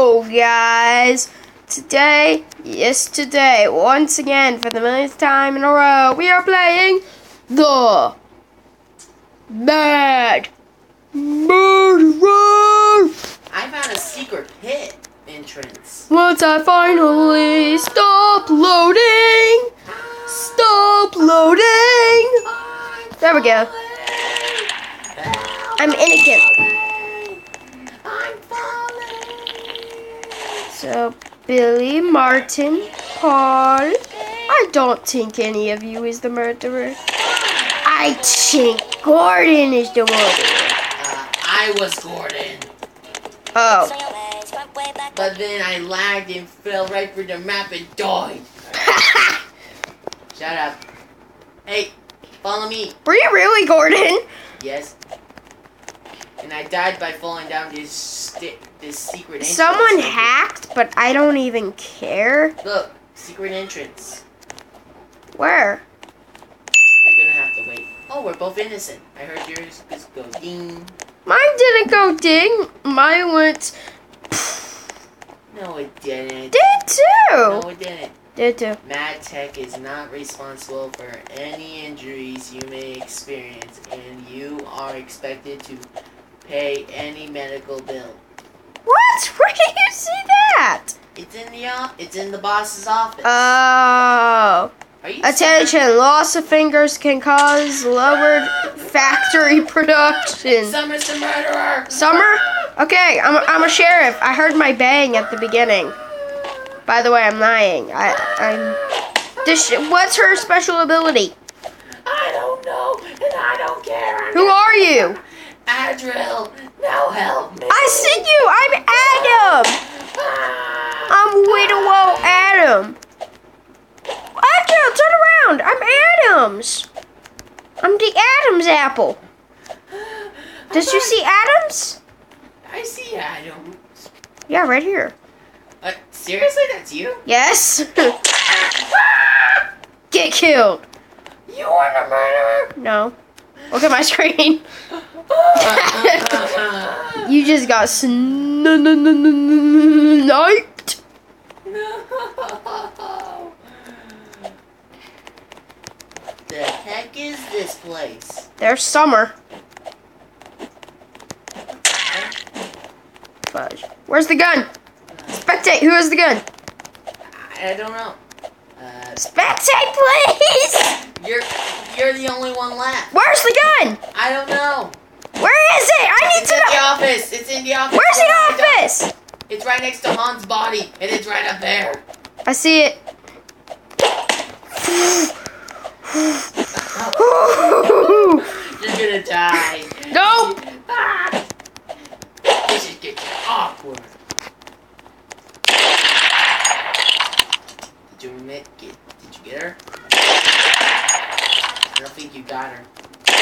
Hello, guys. Today, once again, for the millionth time in a row, we are playing the Mad Murderer. I found a secret pit entrance. Once I finally stop loading. There we go. I'm innocent. So, Billy, Martin, Paul. I don't think any of you is the murderer. I think Gordon is the murderer. I was Gordon. Oh. But then I lagged and fell right through the map and died. Shut up. Hey, follow me. Were you really Gordon? Yes. And I died by falling down this secret entrance. Someone hacked, but I don't even care. Look, secret entrance. Where? You're gonna have to wait. Oh, we're both innocent. I heard yours just go ding. Mine didn't go ding. Mine went... No, it didn't. Did too. No, it didn't. Did too. Mad Tech is not responsible for any injuries you may experience, and you are expected to pay any medical bill. What? Where did you see that? It's in the boss's office. Oh. Are you Attention, loss of fingers can cause lowered factory production. Summer's the murderer. Summer? Okay, I'm a sheriff. I heard my bang at the beginning. By the way, I'm lying. What's her special ability? I don't know, and I don't care. Who are you? Adriel, now help me. I see you. I'm Adam. I'm Widow Adam. Adriel, turn around. I'm Adams. I'm the Adams apple. Did you see Adams? I see Adams. Yeah, right here. Seriously, that's you? Yes. Get killed. You are the murderer? No. Look at my screen. You just got sniped. No. The heck is this place? There's Summer. Fudge. Where's the gun? Spectate. Who has the gun? I don't know. Spectate, please. You're the only one left. Where's the gun? I don't know. Where is it? I need It's to in know. the office. It's in the office. Where's the office? It's right next to Han's body, and it's right up there. I see it. You're gonna die. No. This is getting awkward. Did you get her? I don't think you got her.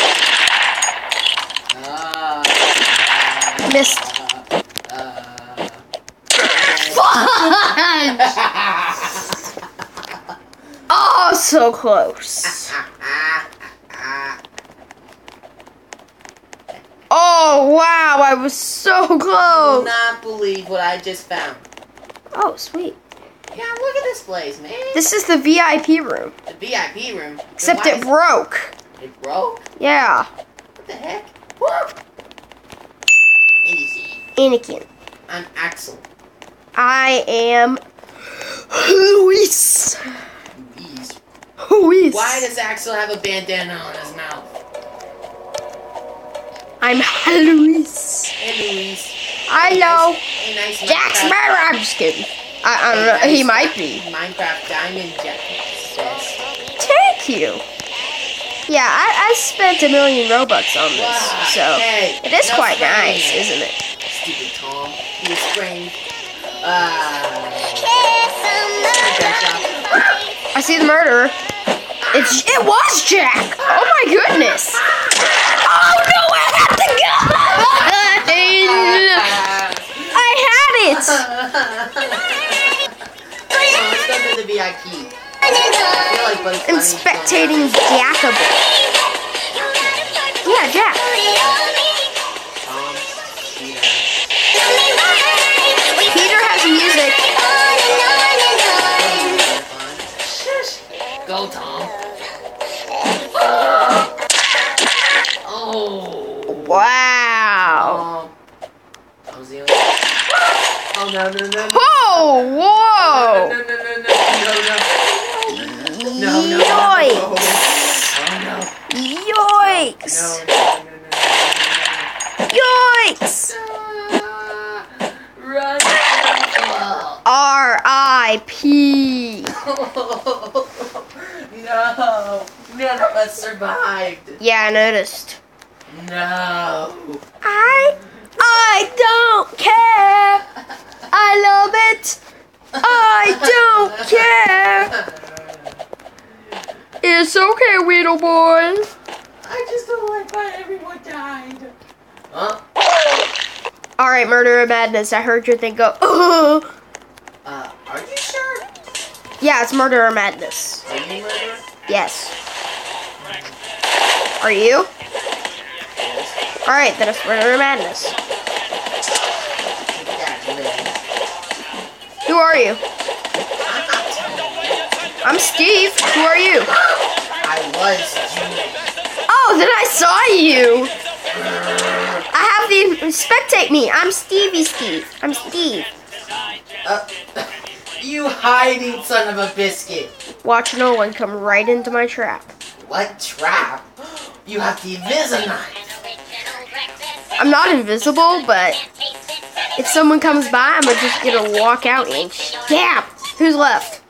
Missed. Oh, so close. Oh, wow. I was so I will close. not believe what I just found. Oh, sweet. Yeah, look at this place, man. This is the VIP room. The VIP room. Except it broke. It broke? Yeah. What the heck? Whoa. Easy. Anakin. I'm Axel. I am Luis. Louise. Luis. Why does Axel have a bandana on his mouth? I'm Luis. Hey, Louise. I know. Hey, nice Jack Minecraft- Sparrow. I'm just kidding. I don't know. He might be. Minecraft Diamond Jack says. Thank you. Yeah, I spent 1 million Robux on this, Wow, so hey, it is no quite spraying. nice, isn't it? Stupid Tom. He was spraying. I see the murderer. It was Jack. Oh my goodness. Oh no, I got the gun. I had it. Let's go to the VIP. I feel like Bugs I'm Bunny's spectating going on. Jackable. Yeah, Jack. Tom, Peter. Peter has no, no, no. Oh, whoa! No, no, no, no, no, no, no, no. Yikes! Oh, no. Yikes! Yikes! Run. R.I.P. No, none of us survived. Yeah, I noticed. No. I don't care. I love it. I don't care. It's okay, Weedle boy. I just don't like why everyone died. Huh? All right, Murder of Madness. I heard your thing go. Ugh. Are you sure? Yeah, it's Murder of Madness. Are you murderer? Yes. Are you? Yes. All right, then it's Murder of Madness. Who are you? I'm Steve. Who are you? I was Junior. Oh, then I saw you. I have the spectate me. I'm Stevie Steve. I'm Steve. You hiding son of a biscuit. Watch no one come right into my trap. What trap? You have the Invisalign. I'm not invisible, but if someone comes by, I'm just gonna walk out and stab. Who's left?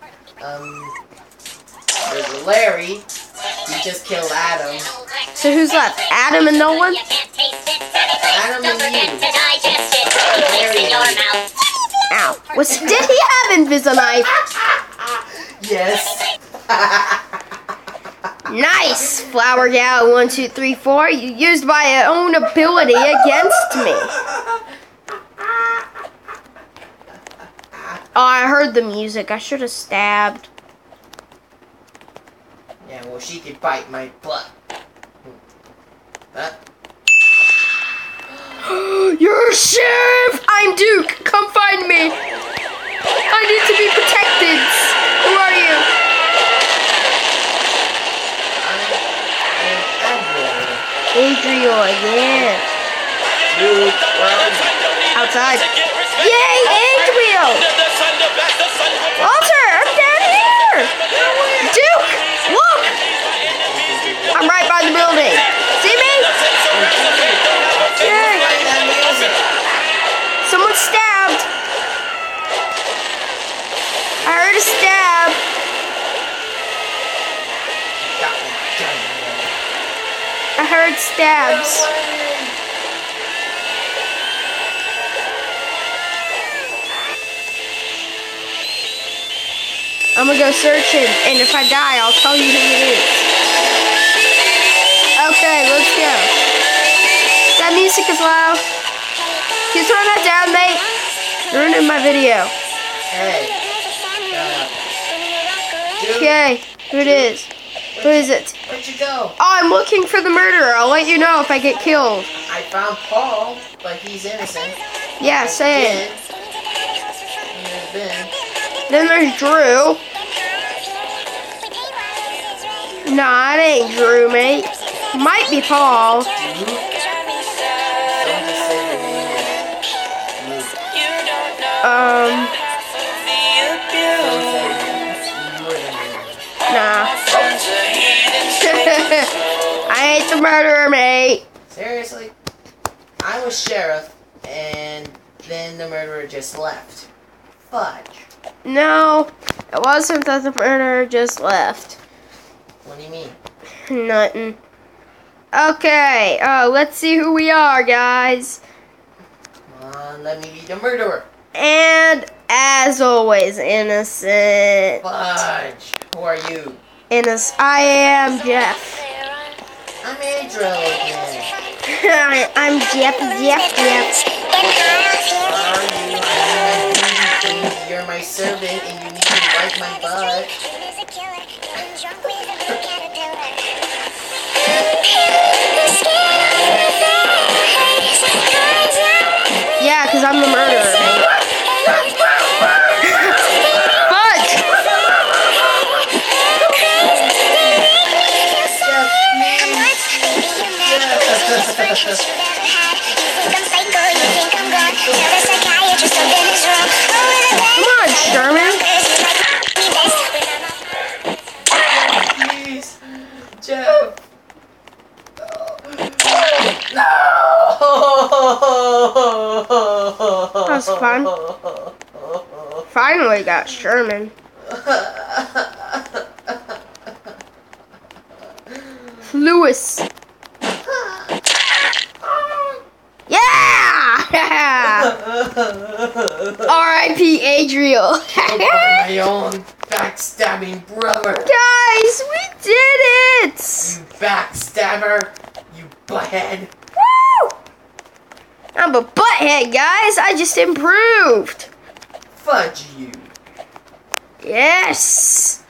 There's Larry. He just killed Adam. So who's left? Adam and no one? Adam and you. Larry and you. Ow. Did he have Invisalign? Yes. Nice, Flower Gal 1, 2, 3, 4. You used my own ability against me. Oh, I heard the music. I should have stabbed. Yeah, well, she could bite my butt. You're a sheriff! I'm Duke. Come find me. I need to be protected. Who are you? Adriel, yeah. Dude, where are you? Outside. Yay, Adriel! Walter, I'm down here! Duke, look! I'm right by the building. See me? Yay! Someone stabbed. I heard a stab. I heard stabs. I'm gonna go searching, and if I die, I'll tell you who it is. Okay, let's go. That music is loud. Can you turn that down, mate? You're ruining my video. Hey. Dude, Okay, who it is? Who is it? where'd you go? Oh, I'm looking for the murderer. I'll let you know if I get killed. I found Paul, but he's innocent. Yeah, same. There's Ben. Then there's Drew. Nah, it ain't Drew, mate. Might be Paul. Don't just say your name. Nah. I ain't the murderer, mate. Seriously? I was sheriff, and then the murderer just left. Fudge. No, it wasn't that the murderer just left. What do you mean? Nothing. Okay, let's see who we are, guys. Come on, let me be the murderer. And, as always, innocent. Fudge. Who are you? I am Jeff. I'm Adriel again. I'm Jeff. You're my servant and you need to wipe my butt. Yeah, because I'm the murderer, mate. Fudge! Think I'm psycho, you think I'm gone. Tell the psychiatrist something is wrong. was fun. Finally got Sherman. Lewis. Yeah! R.I.P. Adriel. My own backstabbing brother. Guys, we did it! You backstabber. You butthead. Woo! I'm a butthead, guys. I just improved. Fudge you. Yes.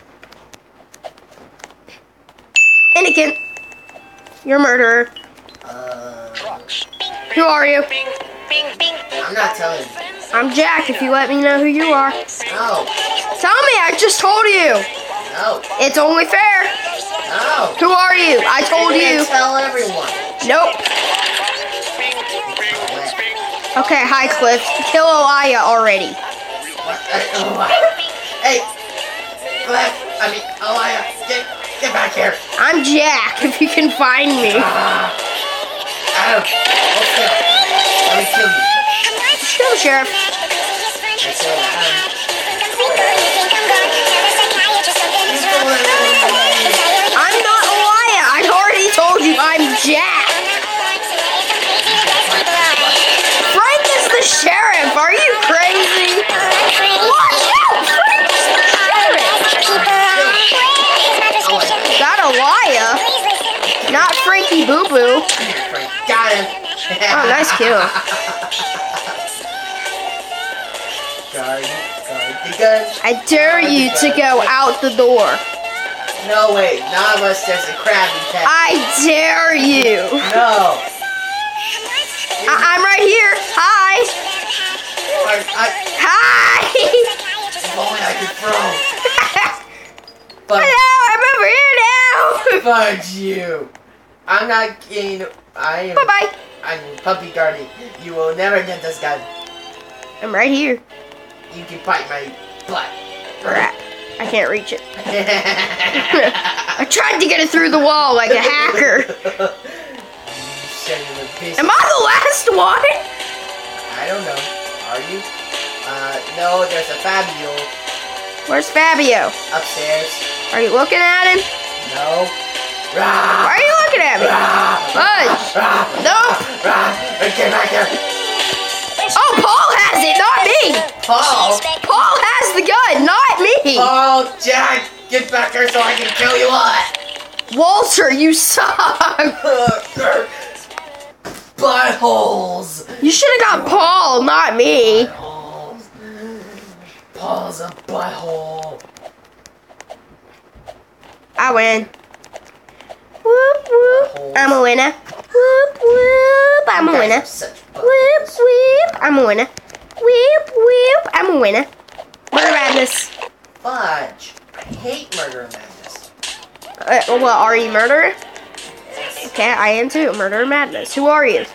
Anakin, you're a murderer. Who are you? I'm not telling you. I'm Jack, if you let me know who you are. No. Tell me, I just told you. No. It's only fair. No. Who are you? I told you. Tell everyone. Nope. Okay, hi, Cliff. Kill Elia already. What? Hey. Cliff. Elia. Get back here. I'm Jack, if you can find me. Adam. Hold still. Let me kill you. Kill the sheriff. I killed Adam. I'm not Elia. I already told you I'm Jack. Frank is the sheriff. Are you crazy? Watch out! Frank is the sheriff. Got Elia. Not Frankie Boo Boo. Got him. Oh, nice kill. Guard the gun. I dare you to go out the door. No way, none of us there's a crab in town. I dare you. No. I'm right here. Hi. Hi. If only I could throw. Hello, I'm over here now. Fudge you. I'm not kidding. Bye-bye. I'm puppy guarding. You will never get this gun. I'm right here. You can bite my butt. Crap. I can't reach it. I tried to get it through the wall like a hacker. Am I the last one? I don't know. Are you? No, there's a Fabio. Where's Fabio? Upstairs. Are you looking at him? No. Why are you looking at me? Fudge. No. Get back here. Oh, Paul has it, not me. Paul? Paul has the gun, not me. Oh, Jack, get back here so I can kill you all. Walter, you suck. Buttholes. You should have got Paul, not me. Buttholes. Paul's a butthole. I win. Whoop, whoop. I'm a winner. Whoop, whoop. I'm a winner. Whoop, whoop. I'm a winner. Whoop, whoop. I'm a winner. Murder Madness. Fudge. I hate Murder Madness. Well, are you murderer? Okay, I am too. Murder Madness. Who are you?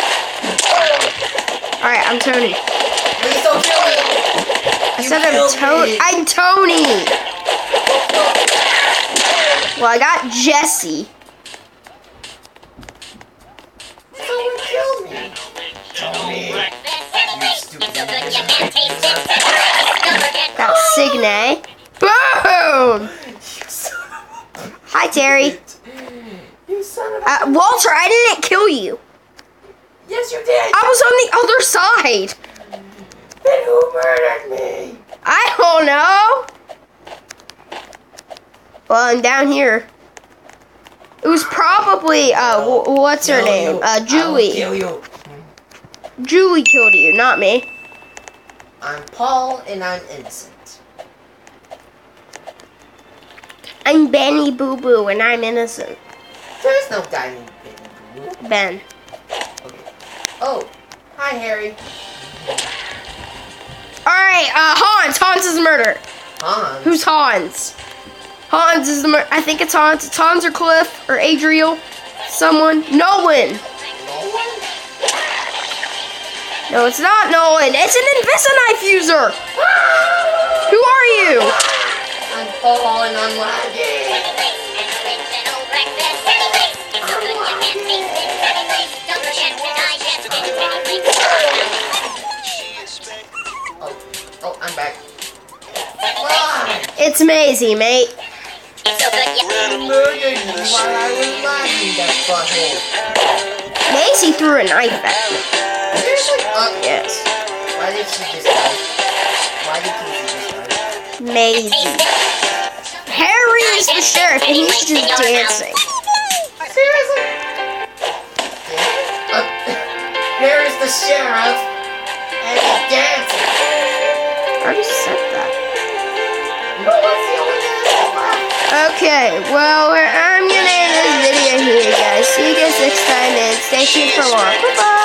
Alright, I'm Tony. Please don't kill me. I said I'm Tony. Well, I got Jesse. Someone kill me. Tony. You stupid Got Signe. Boom! Hi, Terry. You son of a... Walter, I didn't kill you. Yes, you did. I was on the other side. Then who murdered me? I don't know. Well, I'm down here. It was probably, what's her name? Julie. Kill you. Julie killed you, not me. I'm Paul, and I'm innocent. I'm Benny Boo Boo, and I'm innocent. There's no guy named Benny Boo Boo. Ben. Okay. Oh, hi, Harry. Alright, Hans. Hans is the murderer. Hans? Who's Hans? Hans is the murderer. I think it's Hans. It's Hans or Cliff or Adriel. Someone. Nolan. Nolan? No, it's not Nolan. It's an Invisalign user. Who are you? I'm Paul, and I'm lagging. It's Maisie, mate. Murdered me while I was laughing, that butthole. Maisie threw a knife at me. Seriously? Yes. Why did she just die? Why did Casey just die? Maisie. Harry is the sheriff and he's just dancing. Seriously? Here's the sheriff, and he's dancing. I already said that. No one's the only one. Okay, well, I'm gonna end this video here, guys. See you guys next time, and stay tuned for more. Bye-bye.